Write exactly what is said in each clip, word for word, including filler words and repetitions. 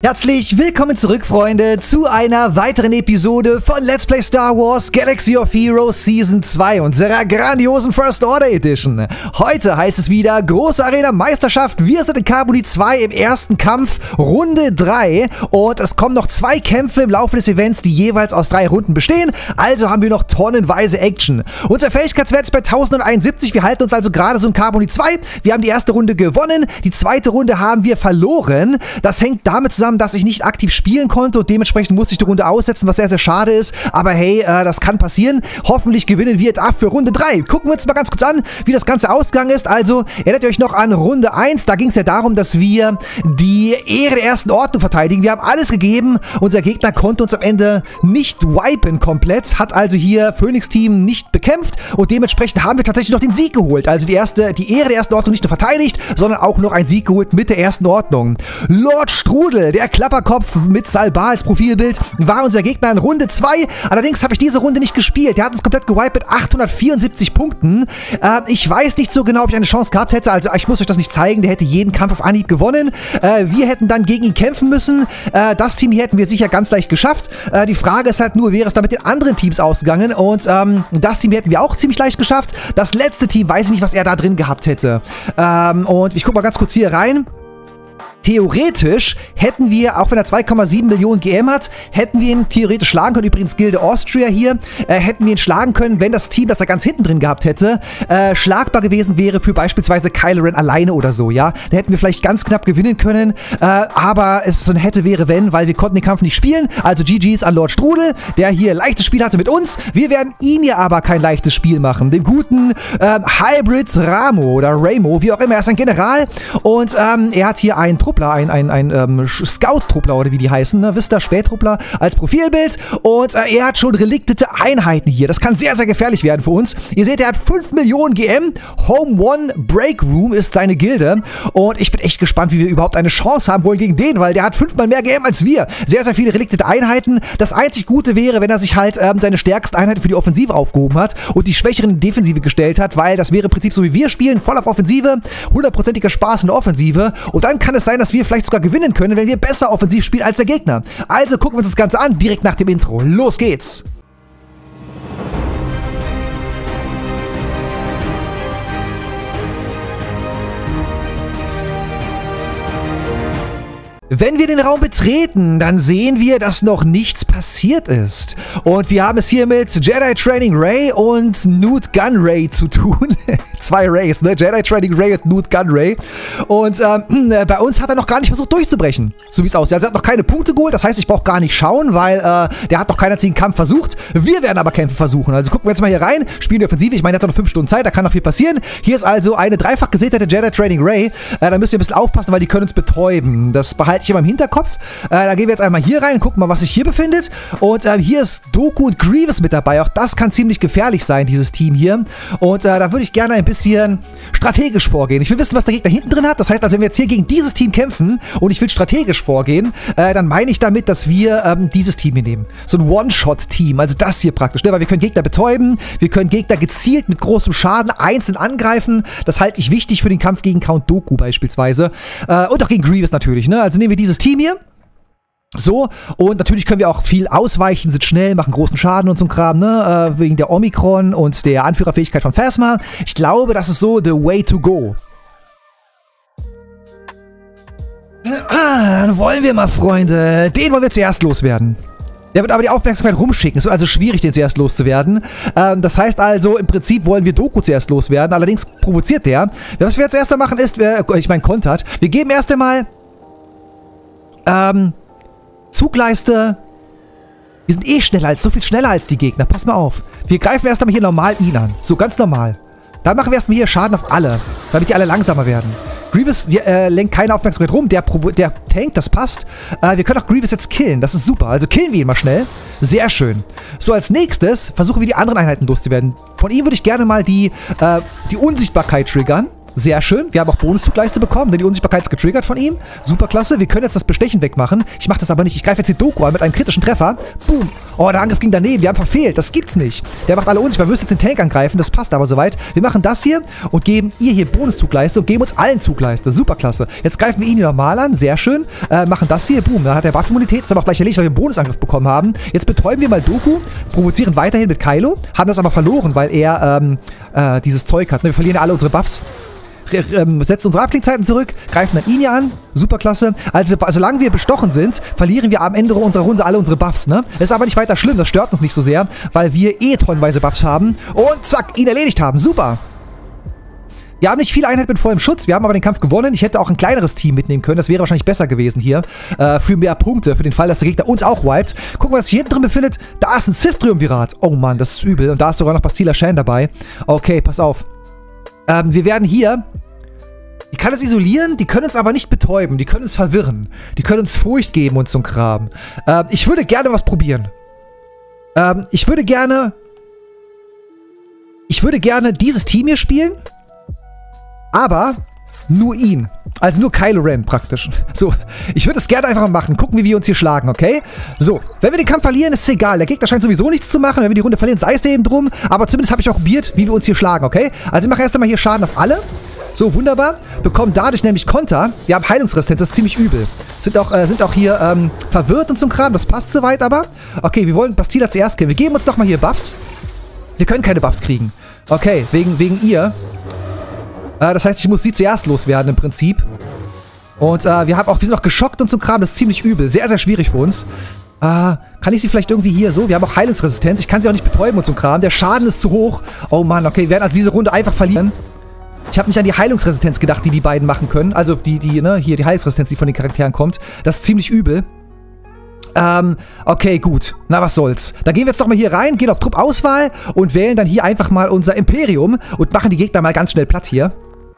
Herzlich willkommen zurück, Freunde, zu einer weiteren Episode von Let's Play Star Wars Galaxy of Heroes Season zwei, unserer grandiosen First Order Edition. Heute heißt es wieder große Arena-Meisterschaft. Wir sind in Carboni zwei im ersten Kampf, Runde drei. Und es kommen noch zwei Kämpfe im Laufe des Events, die jeweils aus drei Runden bestehen. Also haben wir noch tonnenweise Action. Unser Fähigkeitswert ist bei tausendeinundsiebzig. Wir halten uns also gerade so in Carboni zwei. Wir haben die erste Runde gewonnen. Die zweite Runde haben wir verloren. Das hängt damit zusammen, dass ich nicht aktiv spielen konnte und dementsprechend musste ich die Runde aussetzen, was sehr, sehr schade ist. Aber hey, äh, das kann passieren. Hoffentlich gewinnen wir dafür Runde drei. Gucken wir uns mal ganz kurz an, wie das Ganze ausgegangen ist. Also, erinnert ihr euch noch an Runde eins? Da ging es ja darum, dass wir die Ehre der ersten Ordnung verteidigen. Wir haben alles gegeben. Unser Gegner konnte uns am Ende nicht wipen komplett, hat also hier Phoenix-Team nicht bekämpft und dementsprechend haben wir tatsächlich noch den Sieg geholt. Also die, erste, die Ehre der ersten Ordnung nicht nur verteidigt, sondern auch noch einen Sieg geholt mit der ersten Ordnung. Lord Strudel, der Klapperkopf mit Salbar als Profilbild, war unser Gegner in Runde zwei. Allerdings habe ich diese Runde nicht gespielt. Der hat uns komplett gewiped mit achthundertvierundsiebzig Punkten. Äh, ich weiß nicht so genau, ob ich eine Chance gehabt hätte. Also ich muss euch das nicht zeigen. Der hätte jeden Kampf auf Anhieb gewonnen. Äh, wir hätten dann gegen ihn kämpfen müssen. Äh, das Team hier hätten wir sicher ganz leicht geschafft. Äh, die Frage ist halt nur, wäre es da mit den anderen Teams ausgegangen? Und ähm, das Team hier hätten wir auch ziemlich leicht geschafft. Das letzte Team, weiß ich nicht, was er da drin gehabt hätte. Ähm, und ich gucke mal ganz kurz hier rein. Theoretisch hätten wir, auch wenn er zwei Komma sieben Millionen G M hat, hätten wir ihn theoretisch schlagen können. Übrigens Gilde Austria hier, äh, hätten wir ihn schlagen können, wenn das Team, das er ganz hinten drin gehabt hätte, äh, schlagbar gewesen wäre für beispielsweise Kylo Ren alleine oder so, ja. Da hätten wir vielleicht ganz knapp gewinnen können, äh, aber es ist so ein hätte, wäre, wenn, weil wir konnten den Kampf nicht spielen. Also G Gs an Lord Strudel, der hier leichtes Spiel hatte mit uns. Wir werden ihm hier aber kein leichtes Spiel machen. Dem guten äh, Hybrid Ramo oder Ramo, wie auch immer, er ist ein General und ähm, er hat hier einen Trupp ein, ein, ein ähm, Scout-Truppler oder wie die heißen, ne? Vista Spättruppler als Profilbild und äh, er hat schon reliktete Einheiten hier. Das kann sehr, sehr gefährlich werden für uns. Ihr seht, er hat fünf Millionen G M. Home One Break Room ist seine Gilde und ich bin echt gespannt, wie wir überhaupt eine Chance haben wollen gegen den, weil der hat fünfmal mehr G M als wir. Sehr, sehr viele reliktete Einheiten. Das einzig Gute wäre, wenn er sich halt ähm, seine stärksten Einheiten für die Offensive aufgehoben hat und die schwächeren in die Defensive gestellt hat, weil das wäre im Prinzip so wie wir spielen, voll auf Offensive, hundertprozentiger Spaß in der Offensive und dann kann es sein, dass wir vielleicht sogar gewinnen können, wenn wir besser offensiv spielen als der Gegner. Also gucken wir uns das Ganze an, direkt nach dem Intro. Los geht's! Wenn wir den Raum betreten, dann sehen wir, dass noch nichts passiert ist. Und wir haben es hier mit Jedi Training Rey und Nute Gunray zu tun. Zwei Rays, ne? Jedi Training Rey und Nute Gunray. Und ähm, bei uns hat er noch gar nicht versucht durchzubrechen, so wie es aussieht. Also er hat noch keine Punkte geholt, das heißt, ich brauche gar nicht schauen, weil äh, der hat noch keinen einzigen Kampf versucht. Wir werden aber Kämpfe versuchen. Also gucken wir jetzt mal hier rein, spielen die Offensive. Ich meine, er hat noch fünf Stunden Zeit, da kann noch viel passieren. Hier ist also eine dreifach gesäterte Jedi Training Rey. Äh, da müsst ihr ein bisschen aufpassen, weil die können uns betäuben. Das behalte ich immer im Hinterkopf. Äh, da gehen wir jetzt einmal hier rein, gucken mal, was sich hier befindet. Und äh, hier ist Dooku und Grievous mit dabei. Auch das kann ziemlich gefährlich sein, dieses Team hier. Und äh, da würde ich gerne ein bisschen strategisch vorgehen. Ich will wissen, was der Gegner hinten drin hat. Das heißt also, wenn wir jetzt hier gegen dieses Team kämpfen und ich will strategisch vorgehen, äh, dann meine ich damit, dass wir ähm, dieses Team hier nehmen. So ein One-Shot-Team. Also das hier praktisch. Ne? Weil wir können Gegner betäuben. Wir können Gegner gezielt mit großem Schaden einzeln angreifen. Das halte ich wichtig für den Kampf gegen Count Dooku beispielsweise. Äh, und auch gegen Grievous natürlich. Ne? Also nehmen wir dieses Team hier. So, und natürlich können wir auch viel ausweichen, sind schnell, machen großen Schaden und so ein Kram, ne, äh, wegen der Omikron und der Anführerfähigkeit von Phasma. Ich glaube, das ist so the way to go. Ah, dann wollen wir mal, Freunde. Den wollen wir zuerst loswerden. Der wird aber die Aufmerksamkeit rumschicken. Es wird also schwierig, den zuerst loszuwerden. Ähm, das heißt also, im Prinzip wollen wir Dooku zuerst loswerden. Allerdings provoziert der. Was wir jetzt erst einmal machen ist, wir, ich meine, kontert. Wir geben erst einmal ähm, Zugleiste. Wir sind eh schneller als, so viel schneller als die Gegner. Pass mal auf. Wir greifen erst einmal hier normal ihn an. So, ganz normal. Dann machen wir erstmal hier Schaden auf alle. Damit die alle langsamer werden. Grievous äh, lenkt keine Aufmerksamkeit rum. Der, der Tank, das passt. Äh, wir können auch Grievous jetzt killen. Das ist super. Also killen wir ihn mal schnell. Sehr schön. So, als nächstes versuchen wir die anderen Einheiten loszuwerden. Von ihm würde ich gerne mal die, äh, die Unsichtbarkeit triggern. Sehr schön. Wir haben auch Bonuszugleiste bekommen, denn die Unsichtbarkeit ist getriggert von ihm. Super klasse. Wir können jetzt das Bestechen wegmachen. Ich mache das aber nicht. Ich greife jetzt die Doku an mit einem kritischen Treffer. Boom. Oh, der Angriff ging daneben. Wir haben verfehlt. Das gibt's nicht. Der macht alle unsichtbar. Wir müssen jetzt den Tank angreifen. Das passt aber soweit. Wir machen das hier und geben ihr hier Bonuszugleiste und geben uns allen Zugleiste. Super klasse. Jetzt greifen wir ihn hier nochmal an. Sehr schön. Äh, machen das hier. Boom. Dann hat er Waffenimmunität. Ist aber auch gleich erledigt, weil wir einen Bonusangriff bekommen haben. Jetzt betäuben wir mal Doku. Provozieren weiterhin mit Kylo. Haben das aber verloren, weil er ähm, äh, dieses Zeug hat. Wir verlieren ja alle unsere Buffs. Ähm, setzen unsere Abklingzeiten zurück, greifen dann ihn hier an. Superklasse. Also, solange wir bestochen sind, verlieren wir am Ende unserer Runde alle unsere Buffs, ne? Das ist aber nicht weiter schlimm, das stört uns nicht so sehr, weil wir eh tonnenweise Buffs haben. Und zack, ihn erledigt haben. Super. Wir haben nicht viele Einheiten mit vollem Schutz, wir haben aber den Kampf gewonnen. Ich hätte auch ein kleineres Team mitnehmen können, das wäre wahrscheinlich besser gewesen hier. Äh, für mehr Punkte, für den Fall, dass der Gegner uns auch wiped. Gucken wir, was sich hier drin befindet. Da ist ein Sith-Triumvirat. Oh Mann, das ist übel. Und da ist sogar noch Bastila Shan dabei. Okay, pass auf. Ähm, wir werden hier... Die kann uns isolieren, die können uns aber nicht betäuben, die können uns verwirren. Die können uns Furcht geben und so ein Kram. Ähm, ich würde gerne was probieren. Ähm, ich würde gerne... Ich würde gerne dieses Team hier spielen. Aber nur ihn. Also nur Kylo Ren praktisch. So, ich würde es gerne einfach mal machen. Gucken, wie wir uns hier schlagen, okay? So, wenn wir den Kampf verlieren, ist es egal. Der Gegner scheint sowieso nichts zu machen. Wenn wir die Runde verlieren, sei es dir eben drum. Aber zumindest habe ich auch probiert, wie wir uns hier schlagen, okay? Also wir machen erst einmal hier Schaden auf alle. So, wunderbar. Bekommen dadurch nämlich Konter. Wir haben Heilungsresistenz, das ist ziemlich übel. Sind auch, äh, sind auch hier ähm, verwirrt und so ein Kram. Das passt soweit aber. Okay, wir wollen Bastila zuerst killen. Wir geben uns nochmal hier Buffs. Wir können keine Buffs kriegen. Okay, wegen, wegen ihr. Äh, das heißt, ich muss sie zuerst loswerden im Prinzip. Und äh, wir haben auch, wir sind auch geschockt und so ein Kram. Das ist ziemlich übel. Sehr, sehr schwierig für uns. Äh, kann ich sie vielleicht irgendwie hier so? Wir haben auch Heilungsresistenz. Ich kann sie auch nicht betäuben und so ein Kram. Der Schaden ist zu hoch. Oh Mann, okay. Wir werden also diese Runde einfach verlieren. Ich habe nicht an die Heilungsresistenz gedacht, die die beiden machen können. Also die, die, ne, hier die Heilungsresistenz, die von den Charakteren kommt. Das ist ziemlich übel. Ähm, okay, gut. Na, was soll's. Dann gehen wir jetzt nochmal hier rein, gehen auf Truppauswahl und wählen dann hier einfach mal unser Imperium und machen die Gegner mal ganz schnell platt hier.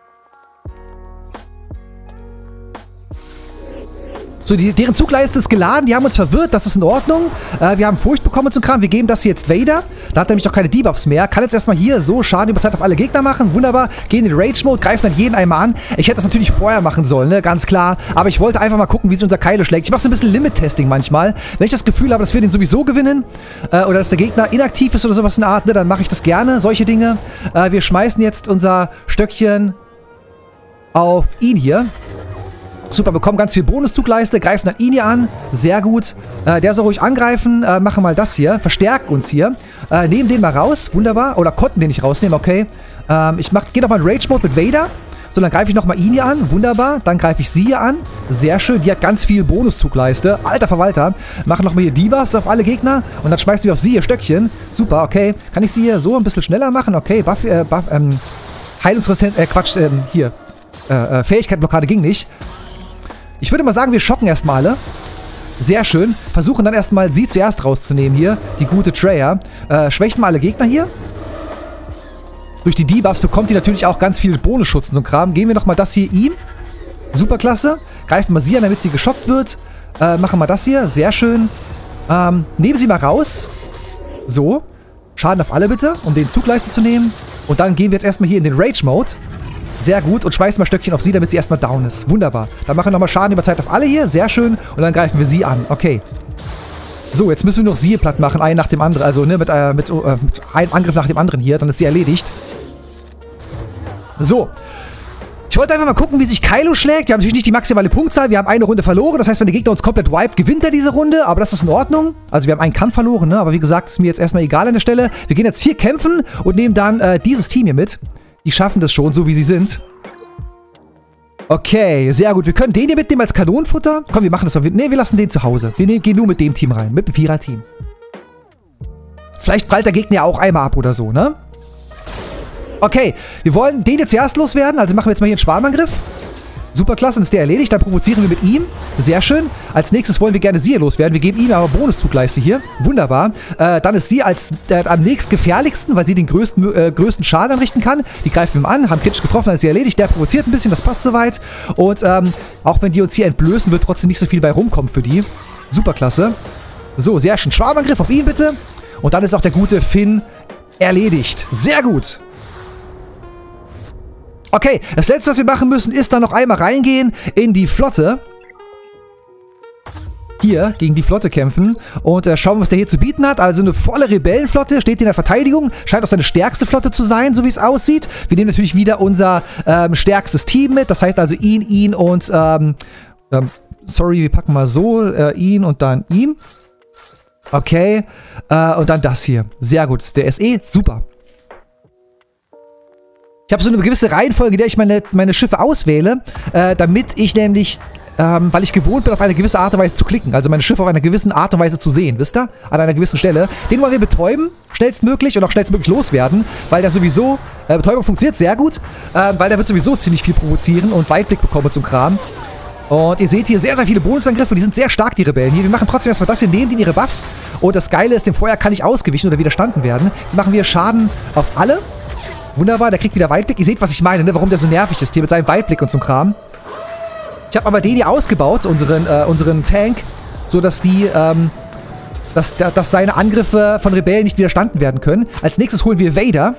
So, die, deren Zugleiste ist geladen, die haben uns verwirrt, das ist in Ordnung. Äh, wir haben Furcht bekommen und so ein Kram. Wir geben das hier jetzt Vader. Da hat er nämlich auch keine Debuffs mehr. Kann jetzt erstmal hier so Schaden über Zeit auf alle Gegner machen. Wunderbar. Gehen in den Rage-Mode, greifen dann jeden einmal an. Ich hätte das natürlich vorher machen sollen, ne? Ganz klar. Aber ich wollte einfach mal gucken, wie sich unser Kylo schlägt. Ich mache so ein bisschen Limit-Testing manchmal. Wenn ich das Gefühl habe, dass wir den sowieso gewinnen äh, oder dass der Gegner inaktiv ist oder sowas in der Art, ne, dann mache ich das gerne, solche Dinge. Äh, wir schmeißen jetzt unser Stöckchen auf ihn hier. Super, bekommen ganz viel Bonuszugleiste, greifen dann ihn hier an. Sehr gut. Äh, der soll ruhig angreifen. Äh, machen mal das hier. Verstärken uns hier. Äh, nehmen den mal raus. Wunderbar. Oder konnten den nicht rausnehmen. Okay. Ähm, ich gehe nochmal in Rage-Mode mit Vader. So, dann greife ich nochmal ihn hier an. Wunderbar. Dann greife ich sie hier an. Sehr schön. Die hat ganz viel Bonuszugleiste. Alter Verwalter. Machen nochmal hier Debuffs auf alle Gegner. Und dann schmeißen wir auf sie ihr Stöckchen. Super, okay. Kann ich sie hier so ein bisschen schneller machen? Okay. Buff, äh, Buff, ähm, Heilungsresistenz, äh, Quatsch, ähm, hier. Äh, äh, Fähigkeitenblockade ging nicht. Ich würde mal sagen, wir schocken erstmal alle. Sehr schön. Versuchen dann erstmal sie zuerst rauszunehmen hier. Die gute Traya. Äh, schwächen mal alle Gegner hier. Durch die Debuffs bekommt die natürlich auch ganz viel Bonusschutz und so ein Kram. Geben wir nochmal das hier ihm. Superklasse. Greifen wir sie an, damit sie geschockt wird. Äh, machen wir das hier. Sehr schön. Ähm, nehmen sie mal raus. So. Schaden auf alle bitte, um den Zugleiste zu nehmen. Und dann gehen wir jetzt erstmal hier in den Rage-Mode. Sehr gut. Und schmeißen mal Stöckchen auf sie, damit sie erstmal down ist. Wunderbar. Dann machen wir nochmal Schaden über Zeit auf alle hier. Sehr schön. Und dann greifen wir sie an. Okay. So, jetzt müssen wir noch sie platt machen. Einen nach dem anderen. Also, ne, mit, äh, mit, äh, mit einem Angriff nach dem anderen hier. Dann ist sie erledigt. So. Ich wollte einfach mal gucken, wie sich Kylo schlägt. Wir haben natürlich nicht die maximale Punktzahl. Wir haben eine Runde verloren. Das heißt, wenn der Gegner uns komplett wiped, gewinnt er diese Runde. Aber das ist in Ordnung. Also wir haben einen Kampf verloren, ne? Aber wie gesagt, ist mir jetzt erstmal egal an der Stelle. Wir gehen jetzt hier kämpfen und nehmen dann äh, dieses Team hier mit. Die schaffen das schon, so wie sie sind. Okay, sehr gut. Wir können den hier mitnehmen als Kanonenfutter. Komm, wir machen das mal. Ne, wir lassen den zu Hause. Wir nehmen, gehen nur mit dem Team rein. Mit dem Vierer-Team. Vielleicht prallt der Gegner ja auch einmal ab oder so, ne? Okay, wir wollen den jetzt zuerst loswerden. Also machen wir jetzt mal hier einen Schwarmangriff. Super klasse, dann ist der erledigt. Dann provozieren wir mit ihm. Sehr schön. Als nächstes wollen wir gerne sie hier loswerden. Wir geben ihm aber Bonuszugleiste hier. Wunderbar. Äh, dann ist sie als äh, am nächst gefährlichsten, weil sie den größten, äh, größten Schaden anrichten kann. Die greifen wir an, haben kritisch getroffen, dann ist sie erledigt. Der provoziert ein bisschen, das passt soweit. Und ähm, auch wenn die uns hier entblößen, wird trotzdem nicht so viel bei rumkommen für die. Super klasse. So, sehr schön. Schwarmangriff auf ihn bitte. Und dann ist auch der gute Finn erledigt. Sehr gut. Okay, das letzte, was wir machen müssen, ist dann noch einmal reingehen in die Flotte. Hier gegen die Flotte kämpfen und äh, schauen, was der hier zu bieten hat. Also eine volle Rebellenflotte, steht in der Verteidigung. Scheint auch seine stärkste Flotte zu sein, so wie es aussieht. Wir nehmen natürlich wieder unser ähm, stärkstes Team mit. Das heißt also ihn, ihn und... Ähm, ähm, sorry, wir packen mal so äh, ihn und dann ihn. Okay, äh, und dann das hier. Sehr gut, der ist eh super. Ich habe so eine gewisse Reihenfolge, in der ich meine, meine Schiffe auswähle, äh, damit ich nämlich, ähm, weil ich gewohnt bin, auf eine gewisse Art und Weise zu klicken, also meine Schiffe auf einer gewissen Art und Weise zu sehen, wisst ihr? An einer gewissen Stelle. Den wollen wir betäuben, schnellstmöglich und auch schnellstmöglich loswerden, weil der sowieso, äh, Betäubung funktioniert sehr gut, äh, weil der wird sowieso ziemlich viel provozieren und Weitblick bekommen zum Kram. Und ihr seht hier sehr, sehr viele Bonusangriffe, die sind sehr stark, die Rebellen hier. Wir machen trotzdem erstmal das hier, nehmen die in ihre Buffs. Und das Geile ist, dem Feuer kann nicht ausgewichen oder widerstanden werden. Jetzt machen wir Schaden auf alle. Wunderbar, der kriegt wieder Weitblick. Ihr seht, was ich meine, ne? Warum der so nervig ist hier mit seinem Weitblick und so Kram. Ich habe aber den hier ausgebaut, unseren, äh, unseren Tank, so dass die, ähm, dass, dass seine Angriffe von Rebellen nicht widerstanden werden können. Als nächstes holen wir Vader.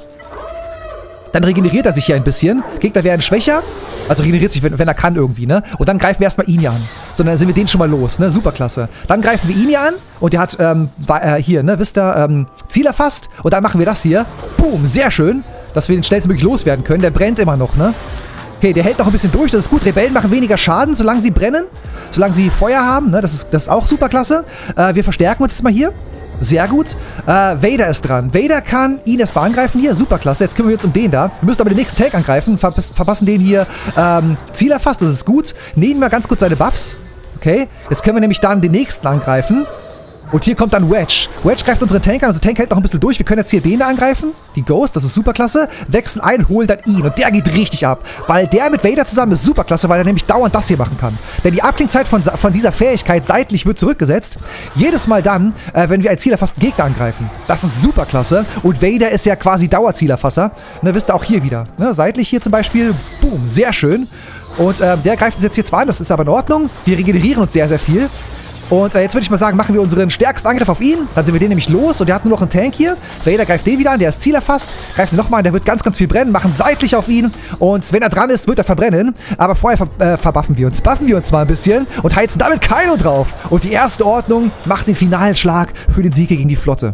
Dann regeneriert er sich hier ein bisschen. Gegner werden schwächer. Also regeneriert sich, wenn, wenn er kann irgendwie, ne? Und dann greifen wir erstmal ihn hier an. So, dann sind wir den schon mal los, ne? Superklasse. Dann greifen wir ihn hier an. Und der hat, ähm, äh, hier, ne? Wisst ihr, ähm, Ziel erfasst. Und dann machen wir das hier. Boom, sehr schön. Dass wir den schnellstmöglich loswerden können. Der brennt immer noch, ne? Okay, der hält noch ein bisschen durch. Das ist gut. Rebellen machen weniger Schaden, solange sie brennen. Solange sie Feuer haben, ne? Das ist, das ist auch superklasse. Äh, wir verstärken uns jetzt mal hier. Sehr gut. Äh, Vader ist dran. Vader kann ihn erstmal angreifen hier. Superklasse. Jetzt kümmern wir uns um den da. Wir müssen aber den nächsten Tank angreifen. Ver verpassen den hier ähm, Ziel erfasst. Das ist gut. Nehmen wir ganz kurz seine Buffs. Okay. Jetzt können wir nämlich dann den nächsten angreifen. Und hier kommt dann Wedge. Wedge greift unseren Tank an. Unser Tank hält noch ein bisschen durch. Wir können jetzt hier den da angreifen. Die Ghost, das ist superklasse. Wechseln ein, holen dann ihn. Und der geht richtig ab. Weil der mit Vader zusammen ist superklasse, weil er nämlich dauernd das hier machen kann. Denn die Abklingzeit von, von dieser Fähigkeit seitlich wird zurückgesetzt. Jedes Mal dann, äh, wenn wir ein zielerfassten Gegner angreifen. Das ist superklasse. Und Vader ist ja quasi Dauerzielerfasser. Ne, wisst ihr auch hier wieder. Ne, seitlich hier zum Beispiel. Boom, sehr schön. Und äh, der greift uns jetzt hier zwar an. Das ist aber in Ordnung. Wir regenerieren uns sehr, sehr viel. Und äh, jetzt würde ich mal sagen, machen wir unseren stärksten Angriff auf ihn. Dann sind wir den nämlich los und der hat nur noch einen Tank hier. Vader greift den wieder an, der ist Ziel erfasst. Greift ihn nochmal an, der wird ganz, ganz viel brennen. Machen seitlich auf ihn und wenn er dran ist, wird er verbrennen. Aber vorher ver äh, verbuffen wir uns. Buffen wir uns mal ein bisschen und heizen damit Kylo drauf. Und die erste Ordnung macht den finalen Schlag für den Sieg gegen die Flotte.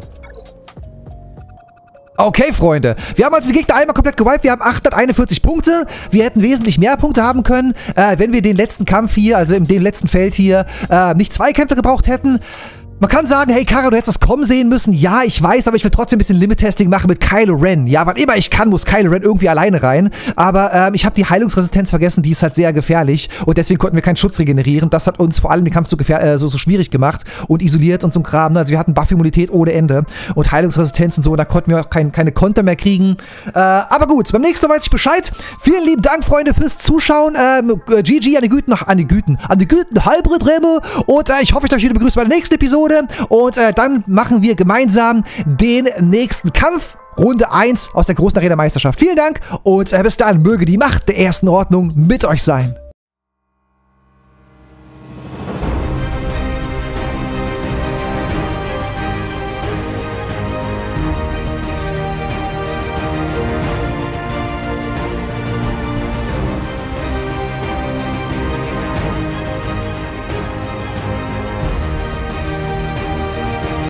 Okay, Freunde. Wir haben also die Gegner einmal komplett gewiped. Wir haben achthunderteinundvierzig Punkte. Wir hätten wesentlich mehr Punkte haben können, äh, wenn wir den letzten Kampf hier, also in dem letzten Feld hier, äh, nicht zwei Kämpfe gebraucht hätten. Man kann sagen, hey Kara, du hättest das kommen sehen müssen. Ja, ich weiß, aber ich will trotzdem ein bisschen Limit-Testing machen mit Kylo Ren. Ja, wann immer ich kann, muss Kylo Ren irgendwie alleine rein. Aber ähm, ich habe die Heilungsresistenz vergessen, die ist halt sehr gefährlich. Und deswegen konnten wir keinen Schutz regenerieren. Das hat uns vor allem den Kampf so, äh, so, so schwierig gemacht und isoliert und so ein Kram. Also wir hatten Buff-Immunität ohne Ende und Heilungsresistenz und so. Und da konnten wir auch kein, keine Konter mehr kriegen. Äh, aber gut, beim nächsten Mal weiß ich Bescheid. Vielen lieben Dank, Freunde, fürs Zuschauen. Ähm, G G an die Güten, an die Güten, an die Güten, Halbrit Remo. Und äh, ich hoffe, ich euch wieder begrüßt bei der nächsten Episode. Und äh, dann machen wir gemeinsam den nächsten Kampf. Runde eins aus der großen Arena-Meisterschaft. Vielen Dank und äh, bis dann möge die Macht der ersten Ordnung mit euch sein.